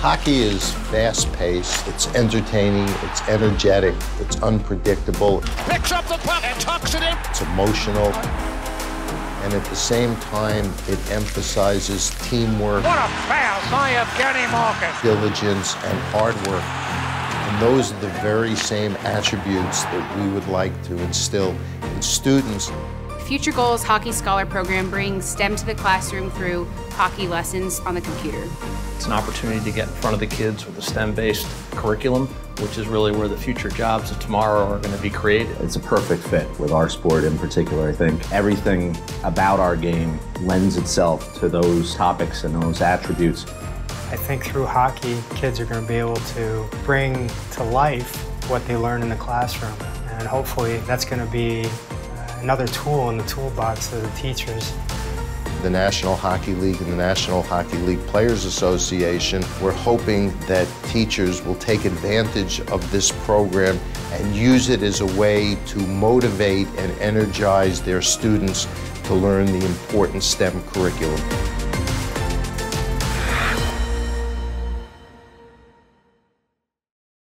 Hockey is fast-paced, it's entertaining, it's energetic, it's unpredictable. Picks up the puck and tucks it in. It's emotional. And at the same time, it emphasizes teamwork. What a pass by Evgeny Malkin. Diligence and hard work. And those are the very same attributes that we would like to instill in students. Future Goals Hockey Scholar Program brings STEM to the classroom through hockey lessons on the computer. It's an opportunity to get in front of the kids with a STEM-based curriculum, which is really where the future jobs of tomorrow are going to be created. It's a perfect fit with our sport in particular. I think everything about our game lends itself to those topics and those attributes. I think through hockey, kids are going to be able to bring to life what they learn in the classroom. And hopefully that's going to be another tool in the toolbox of the teachers. The National Hockey League and the National Hockey League Players Association, we're hoping that teachers will take advantage of this program and use it as a way to motivate and energize their students to learn the important STEM curriculum.